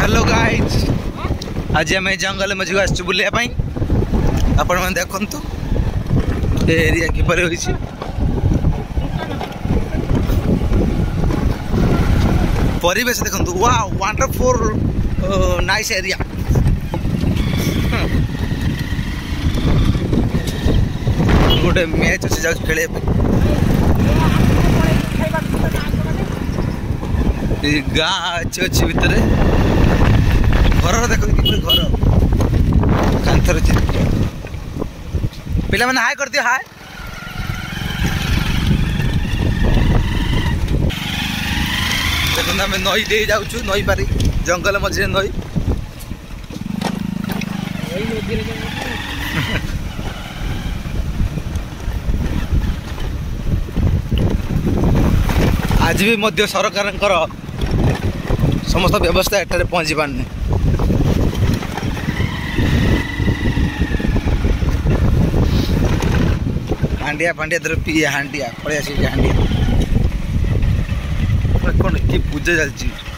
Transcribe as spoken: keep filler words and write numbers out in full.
Hello guys, आज आम जंगल मझी आसु बुलायापाई। आपण मैंने देखु एरिया किपर होइछि। परिवेश देखु, वाओ वंडरफुल नाइस एरिया। गोटे मैच अच्छे जा खेल गाँ अच्छे अच्छे भितर घर देख घर कांथर पिला मैंने हाय कर दियो हाय। देखो आम नई दे जाऊँ नई पारी जंगल मझे नई आज भी मध्य सरकार समस्त व्यवस्था एठारे पहुँची पारनी। हांडिया फांडिया धर पी हांडिया पड़े आस हांडिया कौन कि पूजा चलती।